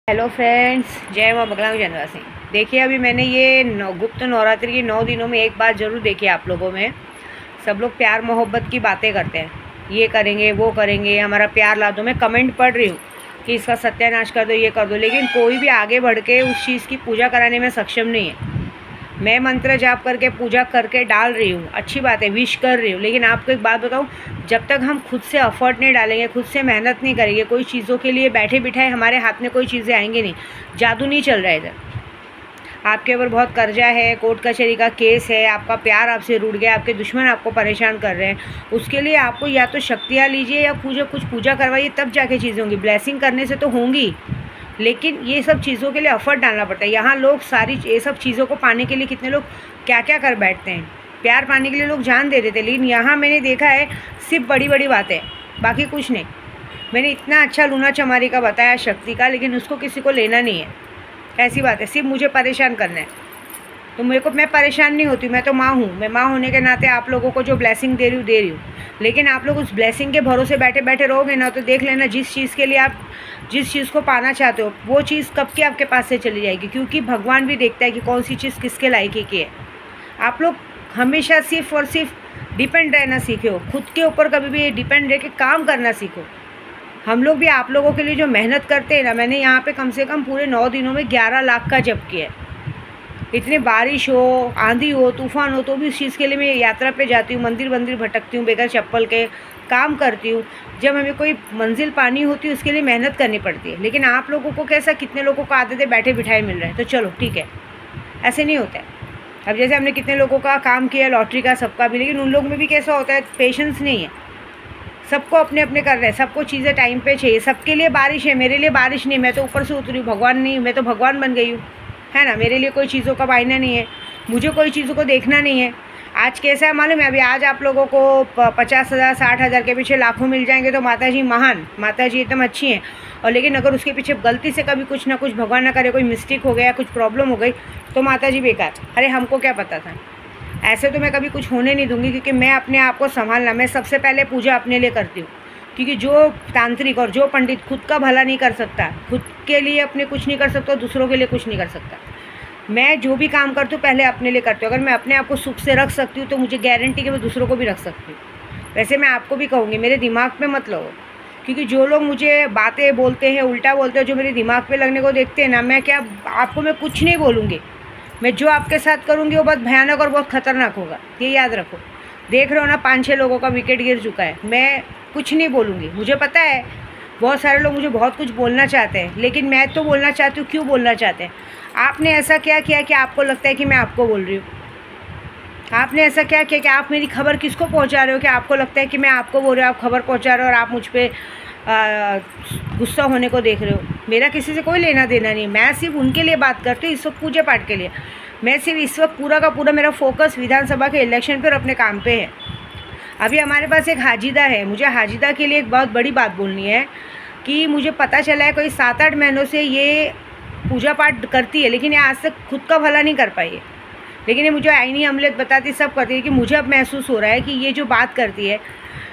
Hello friends, जय माँ बगला जनवासी। देखिए, अभी मैंने ये गुप्त नवरात्रि के 9 दिनों में एक बात ज़रूर देखी आप लोगों में। सब लोग प्यार मोहब्बत की बातें करते हैं, ये करेंगे वो करेंगे, हमारा प्यार ला दो। मैं कमेंट पढ़ रही हूँ कि इसका सत्यानाश कर दो, ये कर दो, लेकिन कोई भी आगे बढ़ के उस चीज़ की पूजा कराने में सक्षम नहीं है। मैं मंत्र जाप करके पूजा करके डाल रही हूँ, अच्छी बात है, विश कर रही हूँ, लेकिन आपको एक बात बताऊँ, जब तक हम खुद से एफर्ट नहीं डालेंगे, खुद से मेहनत नहीं करेंगे, कोई चीज़ों के लिए बैठे बिठाए हमारे हाथ में कोई चीज़ें आएंगी नहीं। जादू नहीं चल रहा है इधर। आपके ऊपर बहुत कर्जा है, कोर्ट कचहरी का केस है, आपका प्यार आपसे रूठ गया, आपके दुश्मन आपको परेशान कर रहे हैं, उसके लिए आपको या तो शक्तियाँ लीजिए या कुछ पूजा करवाइए, तब जाके चीज़ें होंगी। ब्लेसिंग करने से तो होंगी, लेकिन ये सब चीज़ों के लिए एफर्ट डालना पड़ता है। यहाँ लोग सारी ये सब चीज़ों को पाने के लिए कितने लोग क्या क्या कर बैठते हैं। प्यार पाने के लिए लोग जान दे देते, लेकिन यहाँ मैंने देखा है सिर्फ बड़ी बड़ी बातें, बाकी कुछ नहीं। मैंने इतना अच्छा लूना चमारी का बताया, शक्ति का, लेकिन उसको किसी को लेना नहीं है। ऐसी बात है, सिर्फ मुझे परेशान करना है। तो मेरे को, मैं परेशान नहीं होती, मैं तो माँ हूँ। मैं माँ होने के नाते आप लोगों को जो ब्लेसिंग दे रही हूँ। लेकिन आप लोग उस ब्लेसिंग के भरोसे बैठे बैठे रहोगे ना, तो देख लेना, जिस चीज़ के लिए आप जिस चीज़ को पाना चाहते हो, वो चीज़ कब की आपके पास से चली जाएगी। क्योंकि भगवान भी देखता है कि कौन सी चीज़ किसके लायकी की है। आप लोग हमेशा सिर्फ और सिर्फ डिपेंड रहना सीखे हो, खुद के ऊपर कभी भी डिपेंड रह के काम करना सीखो। हम लोग भी आप लोगों के लिए जो मेहनत करते हैं ना, मैंने यहाँ पे कम से कम पूरे 9 दिनों में 11 लाख का जप किया है। इतनी बारिश हो, आंधी हो, तूफान हो, तो भी उस चीज़ के लिए मैं यात्रा पे जाती हूँ, मंदिर मंदिर भटकती हूँ, बगैर चप्पल के काम करती हूँ। जब हमें कोई मंजिल पानी होती है, उसके लिए मेहनत करनी पड़ती है। लेकिन आप लोगों को कैसा, कितने लोगों को आदतें बैठे बिठाए मिल रहे हैं, तो चलो ठीक है, ऐसे नहीं होता है। अब जैसे हमने कितने लोगों का काम किया, लॉटरी का, सबका भी, लेकिन उन लोग में भी कैसा होता है, पेशेंस नहीं है। सबको अपने अपने कर रहे हैं, सबको चीज़ें टाइम पे चाहिए। सबके लिए बारिश है, मेरे लिए बारिश नहीं, मैं तो ऊपर से उतरी हूँ, भगवान नहीं, मैं तो भगवान बन गई हूँ, है ना। मेरे लिए कोई चीज़ों का मायना नहीं है, मुझे कोई चीज़ों को देखना नहीं है। आज कैसा है मालूम है, अभी आज आप लोगों को 50,000 60,000 के पीछे लाखों मिल जाएंगे तो माता जी महान, माता जी एकदम अच्छी हैं। और लेकिन अगर उसके पीछे गलती से कभी कुछ ना कुछ, भगवान ना करे, कोई मिस्टेक हो गया, कुछ प्रॉब्लम हो गई, तो माता जी बेकार। अरे हमको क्या पता था। ऐसे तो मैं कभी कुछ होने नहीं दूंगी, क्योंकि मैं अपने आप को संभालना, मैं सबसे पहले पूजा अपने लिए करती हूँ। क्योंकि जो तांत्रिक और जो पंडित खुद का भला नहीं कर सकता, खुद के लिए अपने कुछ नहीं कर सकता, दूसरों के लिए कुछ नहीं कर सकता। मैं जो भी काम करती हूँ पहले अपने लिए करती हूँ। अगर मैं अपने आप को सुख से रख सकती हूँ, तो मुझे गारंटी कि मैं दूसरों को भी रख सकती हूँ। वैसे मैं आपको भी कहूँगी, मेरे दिमाग पे मत लो, क्योंकि जो लोग मुझे बातें बोलते हैं, उल्टा बोलते हैं, जो मेरे दिमाग पे लगने को देखते हैं ना, मैं क्या, आपको मैं कुछ नहीं बोलूँगी। मैं जो आपके साथ करूँगी वो बहुत भयानक और बहुत ख़तरनाक होगा, ये याद रखो। देख रहे हो ना, 5-6 लोगों का विकेट गिर चुका है। मैं कुछ नहीं बोलूँगी, मुझे पता है बहुत सारे लोग मुझे बहुत कुछ बोलना चाहते हैं, लेकिन मैं तो बोलना चाहती हूँ। क्यों बोलना चाहते हैं? आपने ऐसा क्या किया कि आपको लगता है कि मैं आपको बोल रही हूँ? आपने ऐसा क्या किया कि आप मेरी खबर किसको पहुँचा रहे हो कि आपको लगता है कि मैं आपको बोल रही हूँ, आप खबर पहुँचा रहे हो और आप मुझ पर गुस्सा होने को देख रहे हो? मेरा किसी से कोई लेना देना नहीं है, मैं सिर्फ उनके लिए बात करती हूँ, इस वक्त पूजा पाठ के लिए। मैं सिर्फ इस वक्त पूरा का पूरा मेरा फोकस विधानसभा के इलेक्शन पर और अपने काम पे है। अभी हमारे पास एक हाजिदा है, मुझे हाजिदा के लिए एक बहुत बड़ी बात बोलनी है कि मुझे पता चला है कोई 7-8 महीनों से ये पूजा पाठ करती है, लेकिन ये आज तक खुद का भला नहीं कर पाई है। लेकिन ये मुझे आईनी अमलियत बताती, सब करती है, कि मुझे अब महसूस हो रहा है कि ये जो बात करती है,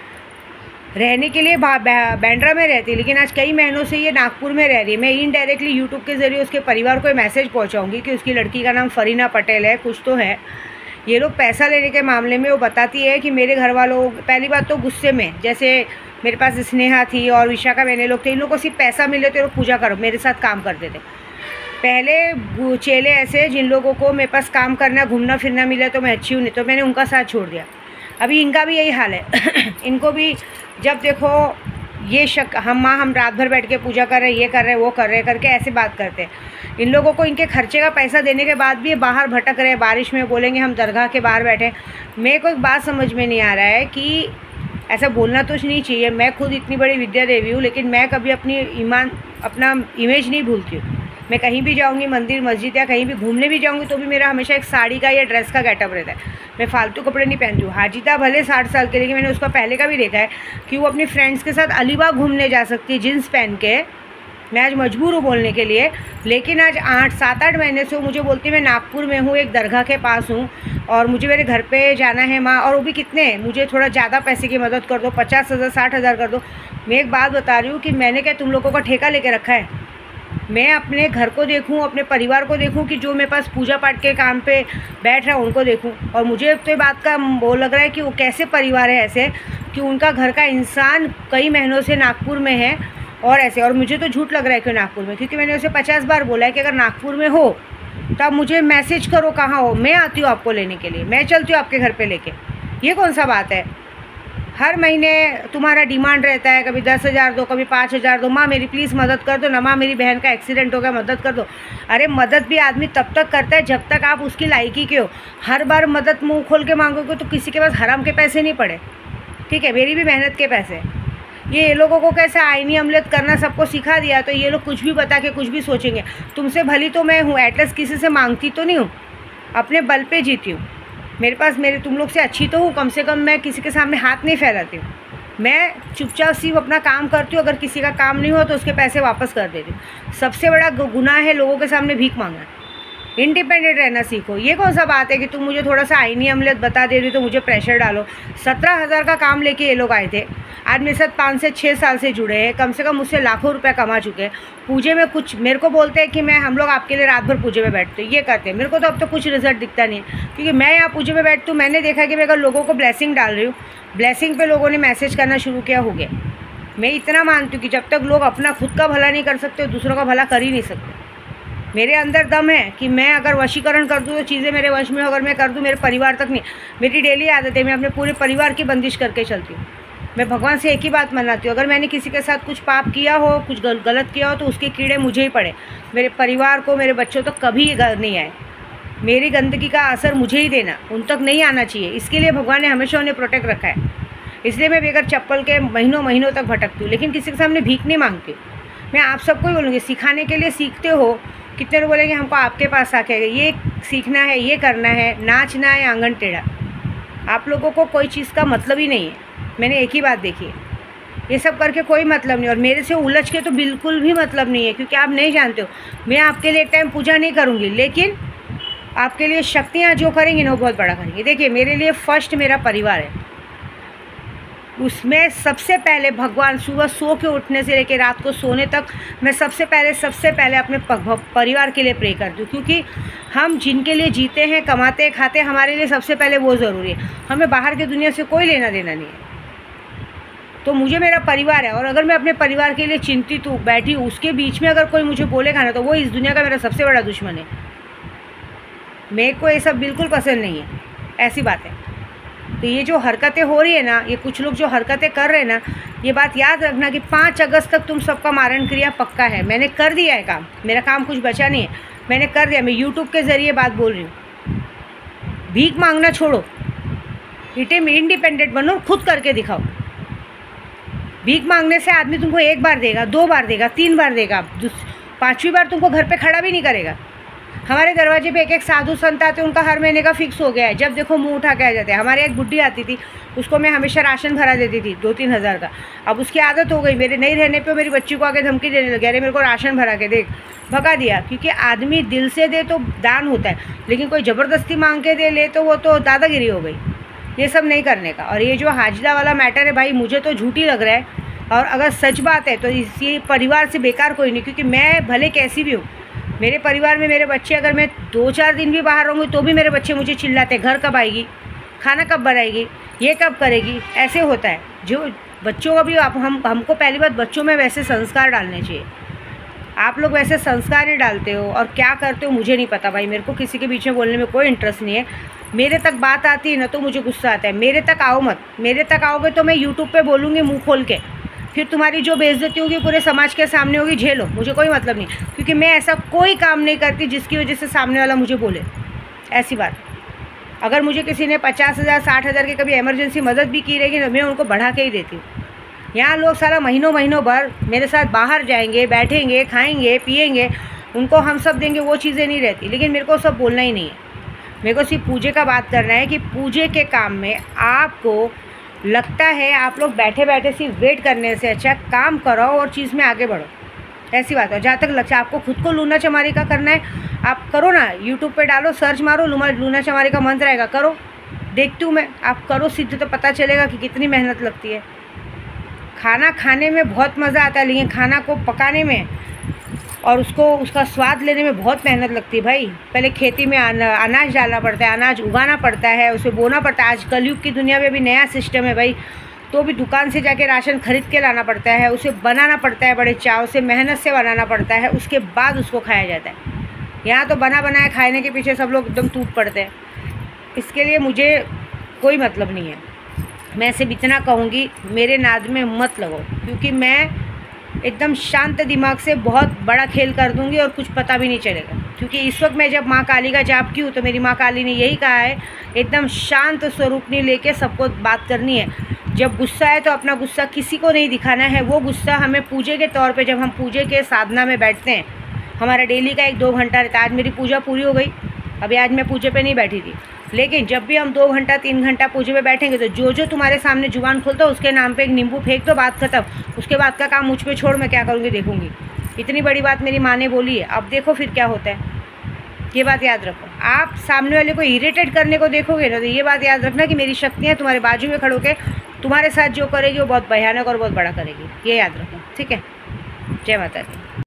रहने के लिए बैंड्रा में रहती है, लेकिन आज कई महीनों से ये नागपुर में रह रही है। मैं इनडायरेक्टली यूट्यूब के ज़रिए उसके परिवार को मैसेज पहुंचाऊंगी कि उसकी लड़की का नाम फरीना पटेल है, कुछ तो है। ये लोग पैसा लेने के मामले में वो बताती है कि मेरे घर वालों, पहली बात तो गुस्से में, जैसे मेरे पास स्नेहा थी और विशाखा बहने लोग थे, इन लोगों को सिर्फ पैसा मिले तो लोग पूजा करो, मेरे साथ काम करते थे। पहले चेले ऐसे जिन लोगों को मेरे पास काम करना, घूमना फिरना मिले तो मैं अच्छी हूँ, नहीं तो मैंने उनका साथ छोड़ दिया। अभी इनका भी यही हाल है। इनको भी जब देखो ये हम रात भर बैठ के पूजा कर रहे हैं, ये कर रहे हैं, वो कर रहे हैं करके ऐसे बात करते हैं। इन लोगों को इनके खर्चे का पैसा देने के बाद भी ये बाहर भटक रहे हैं, बारिश में बोलेंगे हम दरगाह के बाहर बैठे। मेरे को एक बात समझ में नहीं आ रहा है कि ऐसा बोलना तो नहीं चाहिए, मैं खुद इतनी बड़ी विद्या देवी हूँ, लेकिन मैं कभी अपना इमेज नहीं भूलती हूँ। मैं कहीं भी जाऊँगी, मंदिर मस्जिद या कहीं भी घूमने भी जाऊँगी, तो भी मेरा हमेशा एक साड़ी का या ड्रेस का गेटअप रहता है। मैं फालतू कपड़े नहीं पहनती हूँ। हाजिदा भले 60 साल के, लेकिन मैंने उसका पहले का भी देखा है कि वो अपनी फ्रेंड्स के साथ अलीबाग घूमने जा सकती है जीन्स पहन के। मैं आज मजबूर हूँ बोलने के लिए, लेकिन आज 7-8 महीने से वो मुझे बोलती है मैं नागपुर में हूँ, एक दरगाह के पास हूँ और मुझे मेरे घर पे जाना है माँ, और वो भी कितने, मुझे थोड़ा ज़्यादा पैसे की मदद कर दो, 50,000 60,000 कर दो। मैं एक बात बता रही हूँ कि मैंने क्या तुम लोगों का ठेका लेके रखा है? मैं अपने घर को देखूं, अपने परिवार को देखूं कि जो मेरे पास पूजा पाठ के काम पे बैठ रहा है उनको देखूं। और मुझे तो ये बात का वो लग रहा है कि वो कैसे परिवार है ऐसे कि उनका घर का इंसान कई महीनों से नागपुर में है और ऐसे। और मुझे तो झूठ लग रहा है कि नागपुर में, क्योंकि मैंने उसे 50 बार बोला है कि अगर नागपुर में हो तो आप मुझे मैसेज करो कहाँ हो, मैं आती हूँ आपको लेने के लिए, मैं चलती हूँ आपके घर पे लेके। ये कौन सा बात है? हर महीने तुम्हारा डिमांड रहता है, कभी 10,000 दो, कभी 5,000 दो, माँ मेरी प्लीज़ मदद कर दो ना, माँ मेरी बहन का एक्सीडेंट हो गया मदद कर दो। अरे मदद भी आदमी तब तक करता है जब तक आप उसकी लायकी के हो। हर बार मदद मुंह खोल के मांगोगे तो किसी के पास हराम के पैसे नहीं पड़े, ठीक है, मेरी भी मेहनत के पैसे। ये लोगों को कैसे आईनी अमलियत करना सबको सिखा दिया, तो ये लोग कुछ भी बता के कुछ भी सोचेंगे। तुमसे भली तो मैं हूँ, एटलीस्ट किसी से मांगती तो नहीं हूँ, अपने बल पे जीती हूँ। मेरे पास तुम लोग से अच्छी तो हूँ, कम से कम मैं किसी के सामने हाथ नहीं फैलाती हूँ। मैं चुपचाप सिर्फ अपना काम करती हूँ, अगर किसी का काम नहीं हो तो उसके पैसे वापस कर देती हूँ। सबसे बड़ा गुनाह है लोगों के सामने भीख मांगना। इंडिपेंडेंट रहना सीखो। ये कौन सा बात है कि तुम मुझे थोड़ा सा आईनी अमलियत बता दे रही हो तो मुझे प्रेशर डालो। 17,000 का काम लेके ये लोग आए थे, आज मेरे साथ 5 से 6 साल से जुड़े हैं, कम से कम मुझसे लाखों रुपए कमा चुके हैं। पूजे में कुछ मेरे को बोलते हैं कि हम लोग आपके लिए रात भर पूजे में बैठते हैं, ये करते हैं। मेरे को तो अब तो कुछ रिजल्ट दिखता नहीं है, क्योंकि मैं यहाँ पूजे में बैठती हूँ। मैंने देखा कि मैं अगर लोगों को ब्लेसिंग डाल रही हूँ, ब्लेसिंग पे लोगों ने मैसेज करना शुरू किया, हो गया। मैं इतना मानती हूँ कि जब तक लोग अपना खुद का भला नहीं कर सकते दूसरों का भला कर ही नहीं सकते। मेरे अंदर दम है कि मैं अगर वशीकरण कर दूँ तो चीज़ें मेरे वश में, अगर मैं कर दूँ मेरे परिवार तक नहीं। मेरी डेली आदत है, मैं अपने पूरे परिवार की बंदिश करके चलती हूँ। मैं भगवान से एक ही बात मनाती हूँ, अगर मैंने किसी के साथ कुछ पाप किया हो, कुछ गलत किया हो, तो उसके कीड़े मुझे ही पड़े। मेरे परिवार को, मेरे बच्चों तक कभी नहीं आए। मेरी गंदगी का असर मुझे ही देना, उन तक नहीं आना चाहिए। इसके लिए भगवान ने हमेशा उन्हें प्रोटेक्ट रखा है। इसलिए मैं बेगर चप्पल के महीनों तक भटकती हूँ, लेकिन किसी के सामने भीख नहीं मांगती। मैं आप सबको ही बोलूँगी, सिखाने के लिए सीखते हो। कितने लोग बोलेंगे हमको आपके पास आके ये सीखना है, ये करना है, नाचना है, आंगन टेढ़ा। आप लोगों को कोई चीज़ का मतलब ही नहीं है। मैंने एक ही बात देखी है, ये सब करके कोई मतलब नहीं। और मेरे से उलझ के तो बिल्कुल भी मतलब नहीं है, क्योंकि आप नहीं जानते हो। मैं आपके लिए एक टाइम पूजा नहीं करूँगी, लेकिन आपके लिए शक्तियाँ जो करेंगी ना वो बहुत बड़ा करेंगी। देखिए, मेरे लिए फर्स्ट मेरा परिवार है, उसमें सबसे पहले भगवान। सुबह सो के उठने से लेकर रात को सोने तक मैं सबसे पहले अपने परिवार के लिए प्रे करती हूँ, क्योंकि हम जिनके लिए जीते हैं, कमाते हैं, खाते हैं, हमारे लिए सबसे पहले वो ज़रूरी है। हमें बाहर की दुनिया से कोई लेना देना नहीं है। तो मुझे मेरा परिवार है, और अगर मैं अपने परिवार के लिए चिंतित हूँ, बैठी हूँ, उसके बीच में अगर कोई मुझे बोलेगा ना, तो वो इस दुनिया का मेरा सबसे बड़ा दुश्मन है। मेरे को ये सब बिल्कुल पसंद नहीं है, ऐसी बात है। तो ये जो हरकतें हो रही है ना, ये कुछ लोग जो हरकतें कर रहे हैं ना, ये बात याद रखना कि 5 अगस्त तक तुम सबका मारण क्रिया पक्का है। मैंने कर दिया है काम, मेरा काम कुछ बचा नहीं है, मैंने कर दिया। मैं यूट्यूब के ज़रिए बात बोल रही हूँ। भीख मांगना छोड़ो, इंडिपेंडेंट बनो, खुद करके दिखाओ। भीख मांगने से आदमी तुमको 1 बार देगा, 2 बार देगा, 3 बार देगा, 5वीं बार तुमको घर पे खड़ा भी नहीं करेगा। हमारे दरवाजे पे एक साधु संत आते, उनका हर महीने का फिक्स हो गया है, जब देखो मुंह उठा के आ जाते हैं। हमारे एक बुड्ढी आती थी, उसको मैं हमेशा राशन भरा देती थी 2-3 हज़ार का। अब उसकी आदत हो गई, मेरे नहीं रहने पे मेरी बच्ची को आके धमकी देने लगे, अरे मेरे को राशन भरा के देख, भगा दिया। क्योंकि आदमी दिल से दे तो दान होता है, लेकिन कोई ज़बरदस्ती मांग के दे ले तो वो तो दादागिरी हो गई। ये सब नहीं करने का। और ये जो हाजिदा वाला मैटर है भाई, मुझे तो झूठी लग रहा है, और अगर सच बात है तो इसी परिवार से बेकार कोई नहीं। क्योंकि मैं भले कैसी भी हूँ, मेरे परिवार में मेरे बच्चे, अगर मैं 2-4 दिन भी बाहर रहूँगी तो भी मेरे बच्चे मुझे चिल्लाते, घर कब आएगी, खाना कब बनाएगी, ये कब करेगी। ऐसे होता है। जो बच्चों का भी हमको पहली बात बच्चों में वैसे संस्कार डालने चाहिए। आप लोग वैसे संस्कार नहीं डालते हो, और क्या करते हो मुझे नहीं पता भाई। मेरे को किसी के बीच में बोलने में कोई इंटरेस्ट नहीं है। मेरे तक बात आती है ना तो मुझे गुस्सा आता है। मेरे तक आओ मत, मेरे तक आओगे तो मैं यूट्यूब पे बोलूँगी मुँह खोल के, फिर तुम्हारी जो बेइज्जती होगी पूरे समाज के सामने होगी, झेलो, मुझे कोई मतलब नहीं। क्योंकि मैं ऐसा कोई काम नहीं करती जिसकी वजह से सामने वाला मुझे बोले, ऐसी बात। अगर मुझे किसी ने 50,000 60,000 की कभी इमरजेंसी मदद भी की रहेगी तो मैं उनको बढ़ा के ही देती हूँ। यहाँ लोग सारा महीनों भर मेरे साथ बाहर जाएंगे, बैठेंगे, खाएंगे, पिएंगे, उनको हम सब देंगे, वो चीज़ें नहीं रहती। लेकिन मेरे को सब बोलना ही नहीं है, मेरे को सिर्फ पूजे का बात करना है कि पूजे के काम में आपको लगता है आप लोग बैठे बैठे सिर्फ वेट करने से अच्छा काम करो और चीज़ में आगे बढ़ो, ऐसी बात है। जहाँ तक लगता है आपको खुद को लूना चमारी का करना है, आप करो ना, यूट्यूब पे डालो, सर्च मारो, लूना चमारी का मंत्र आएगा, करो, देखती हूँ मैं, आप करो सिद्ध, तो पता चलेगा कि कितनी मेहनत लगती है। खाना खाने में बहुत मज़ा आता है, लेकिन खाना को पकाने में और उसको उसका स्वाद लेने में बहुत मेहनत लगती है भाई। पहले खेती में अनाज डालना पड़ता है, अनाज उगाना पड़ता है, उसे बोना पड़ता है। आज कलयुग की दुनिया में भी नया सिस्टम है भाई, तो भी दुकान से जाके राशन खरीद के लाना पड़ता है, उसे बनाना पड़ता है, बड़े चाव से मेहनत से बनाना पड़ता है, उसके बाद उसको खाया जाता है। यहाँ तो बना बनाया खाने के पीछे सब लोग एकदम टूट पड़ते हैं। इसके लिए मुझे कोई मतलब नहीं है। मैं सिर्फ इतना कहूँगी, मेरे नाद में मत लगो, क्योंकि मैं एकदम शांत दिमाग से बहुत बड़ा खेल कर दूंगी और कुछ पता भी नहीं चलेगा। क्योंकि इस वक्त मैं जब माँ काली का जाप की हूँ तो मेरी माँ काली ने यही कहा है, एकदम शांत स्वरूपनी लेके सबको बात करनी है। जब गुस्सा है तो अपना गुस्सा किसी को नहीं दिखाना है। वो गुस्सा हमें पूजे के तौर पे, जब हम पूजे के साधना में बैठते हैं, हमारा डेली का 1-2 घंटा रहता है। आज मेरी पूजा पूरी हो गई, अभी आज मैं पूजे पे नहीं बैठी थी, लेकिन जब भी हम 2 घंटा 3 घंटा पूजे पे बैठेंगे तो जो जो तुम्हारे सामने जुबान खोलता हो उसके नाम पे एक नींबू फेंक दो, बात खत्म। उसके बाद का काम मुझ पे छोड़, मैं क्या करूँगी देखूँगी। इतनी बड़ी बात मेरी माँ ने बोली है, अब देखो फिर क्या होता है। ये बात याद रखो। आप सामने वाले को इरिटेट करने को देखोगे ना, तो ये बात याद रखना कि मेरी शक्तियाँ तुम्हारे बाजू में खड़ो के तुम्हारे साथ जो करेगी वो बहुत भयानक और बहुत बड़ा करेगी। ये याद रखो, ठीक है। जय माता दी।